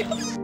Ačiū.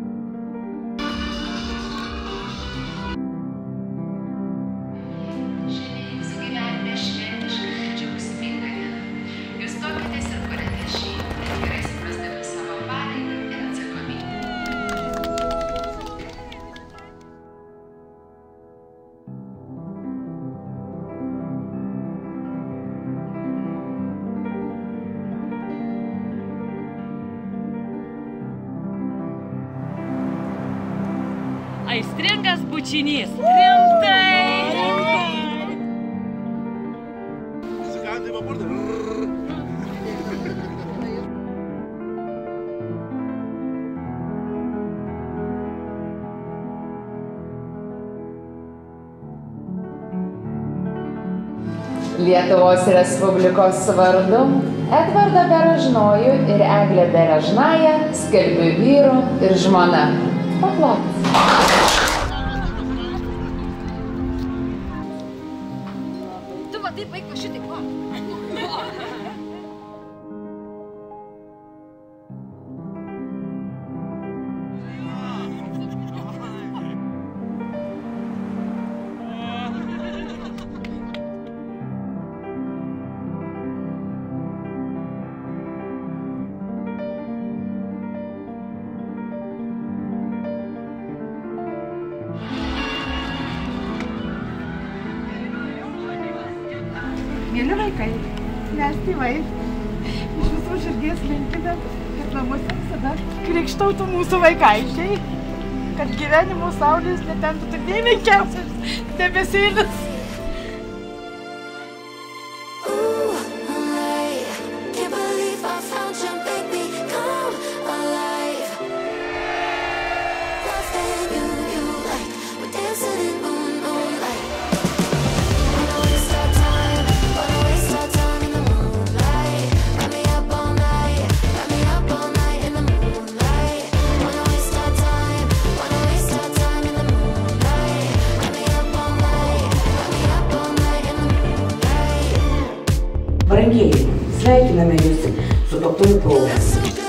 Aistringas bučinys. Rimtai. Muzikantai va burda. Lietuvos Respublikos vardu Edvardą Berežnojų ir Eglę Berežnają skelbiu vyru ir žmona. Paplokit. Tu va taip vaiką šitaip va. Mėly vaikai, mes tėvai iš visų širdies linkime, kad namuose visada krikštautų mūsų vaikaičiai, kad gyvenimo saulės netentų tik nei menkiausias debesėlis. Brangieji, sveikiname Jūs su tuoktuvių proga.